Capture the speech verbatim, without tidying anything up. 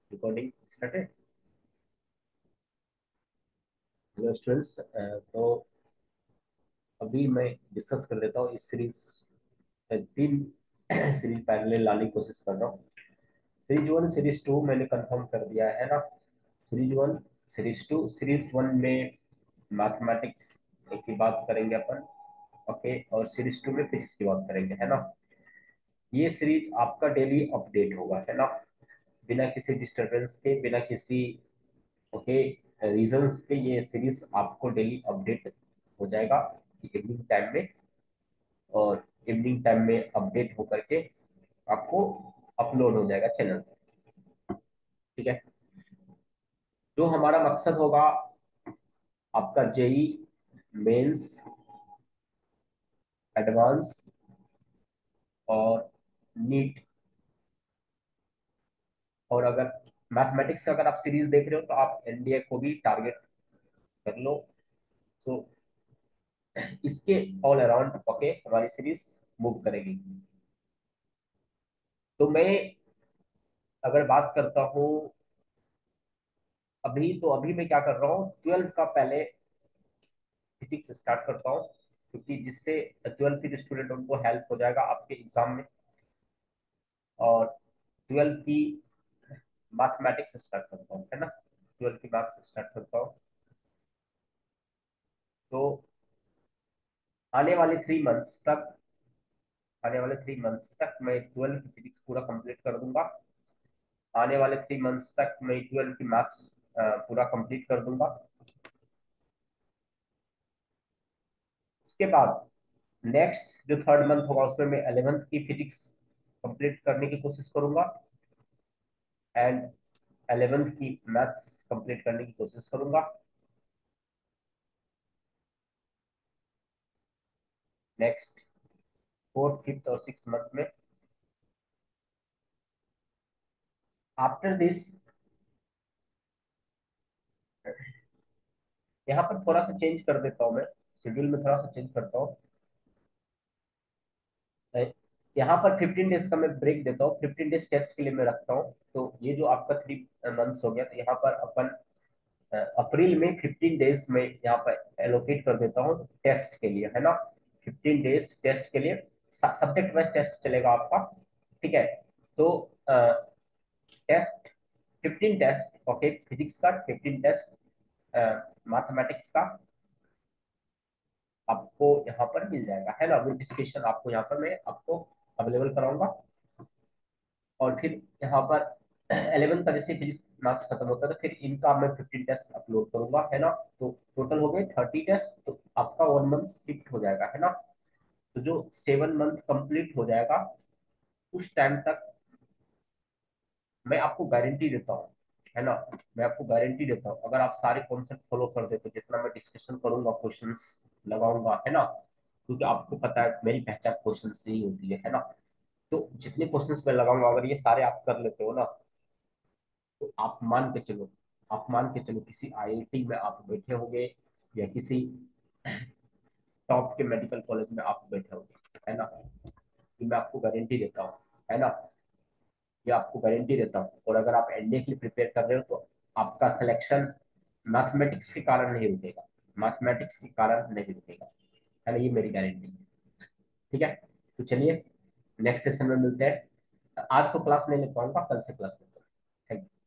Recording started. Hello students, तो अभी मैं डिस्कस कर लेता हूँ इस सीरीज। तीन सीरीज पैरेलल लाने की कोशिश कर रहा हूँ। सीरीज वन सीरीज टू मैंने कंफर्म कर दिया है ना। Series one series two series one में मैथमेटिक्स की बात करेंगे अपन। ओके, और सीरीज टू में फिजिक्स की बात करेंगे, है ना। ये सीरीज आपका डेली अपडेट होगा, है ना, बिना किसी डिस्टरबेंस के, बिना किसी ओके रीजंस के। ये सीरीज आपको डेली अपडेट हो जाएगा इवनिंग टाइम में, और इवनिंग टाइम में अपडेट होकर के आपको अपलोड हो जाएगा चैनल पे। ठीक है। जो हमारा मकसद होगा आपका जेई मेंस, एडवांस और नीट। और अगर मैथमेटिक्स का अगर आप सीरीज देख रहे हो तो आप एनडीए को भी टारगेट कर लो। तो इसके ऑल अराउंड ओके हमारी सीरीज मूव करेगी। तो मैं अगर बात करता हूँ अभी, तो अभी मैं क्या कर रहा हूँ, ट्वेल्व का पहले फिजिक्स स्टार्ट करता हूँ, क्योंकि जिससे ट्वेल्थ के स्टूडेंट उनको हेल्प हो जाएगा आपके एग्जाम में। और ट्वेल्व की मैथमेटिक्स स्टार्ट करता हूँ, है ना। ट्वेल्व की मैथ्स स्टार्ट करता हूँ। तो आने वाले थ्री मंथ्स तक आने वाले थ्री मंथ्स तक मैं ट्वेल्व की फिजिक्स पूरा कंप्लीट कर दूंगा। आने वाले थ्री मंथ्स तक मैं ट्वेल्व की मैथ्स पूरा कंप्लीट कर दूंगा। उसके बाद नेक्स्ट जो थर्ड मंथ होगा उसमें मैं इलेवेंथ की फिजिक्स कंप्लीट करने की कोशिश करूंगा, एंड इलेवेंथ की मैथ्स कंप्लीट करने की कोशिश करूंगा। नेक्स्ट फोर्थ फिफ्थ और सिक्स मंथ में, आफ्टर दिस, यहाँ पर थोड़ा सा चेंज कर देता हूँ मैं, शेड्यूल में थोड़ा सा चेंज करता हूँ। यहाँ पर फिफ्टीन डेज का मैं ब्रेक देता हूँ, फिफ्टीन डेज टेस्ट के लिए मैं रखता हूँ। तो ये जो आपका थ्री मंथ्स हो गया, तो यहाँ पर अपन अप्रैल में फिफ्टीन डेज में यहाँ पर एलोकेट कर देता हूँ टेस्ट के लिए, है ना। फिफ्टीन डेज टेस्ट के लिए सब्जेक्ट वाइज टेस्ट चलेगा आपका। ठीक है। तो test fifteen test okay physics का, फिफ्टीन टेस्ट मैथमेटिक्स का आपको यहाँ पर मिल जाएगा, है ना। नोटिफिकेशन आपको यहाँ पर मैं आपको अवेलेबल कराऊंगा। और फिर यहाँ पर इलेवन का जैसे फिजिक्स मैथ्स खत्म होता है, तो फिर इनका मैं फिफ्टीन टेस्ट अपलोड करूंगा, है ना। तो टोटल हो गए थर्टी टेस्ट, तो आपका वन मंथ शिफ्ट हो जाएगा, है ना। तो जो सेवन मंथ कंप्लीट हो जाएगा उस टाइम तक मैं आपको गारंटी देता हूँ, है ना। मैं आपको गारंटी देता हूँ, अगर आप सारे कॉन्सेप्ट फॉलो कर देते हो, जितना मैं डिस्कशन करूंगा, क्वेश्चंस लगाऊंगा, है ना, क्योंकि आपको पता है मेरी पहचान क्वेश्चन से ही होती है है ना। तो जितने क्वेश्चंस मैं लगाऊंगा अगर ये सारे आप कर लेते हो ना, तो आप मान के चलो आप मान के चलो किसी आईआईटी में आप बैठे होंगे, या किसी टॉप के मेडिकल कॉलेज में आप बैठे होंगे, है ना। ये मैं आपको गारंटी देता हूँ, है ना। ये आपको गारंटी देता हूँ। और अगर आप एनडीए के लिए प्रिपेयर कर रहे हो तो आपका सिलेक्शन मैथमेटिक्स के कारण नहीं रुकेगा, मैथमेटिक्स के कारण नहीं रुकेगा, है ना। ये मेरी गारंटी है। ठीक है। तो चलिए नेक्स्ट सेशन में मिलते हैं। आज तो क्लास नहीं ले पाऊंगा, कल से क्लास लेते हैं। Thank you.